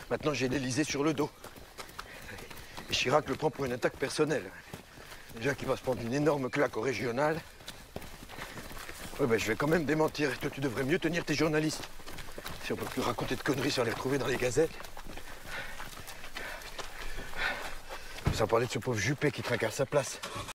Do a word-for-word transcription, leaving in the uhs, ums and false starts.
Maintenant, j'ai l'Élysée sur le dos. Et Chirac le prend pour une attaque personnelle. Déjà qu'il va se prendre une énorme claque au régional. Ouais, ben, je vais quand même démentir. Toi, tu devrais mieux tenir tes journalistes. Si on peut plus raconter de conneries sans les retrouver dans les gazettes. Sans parler de ce pauvre Juppé qui trinque à sa place.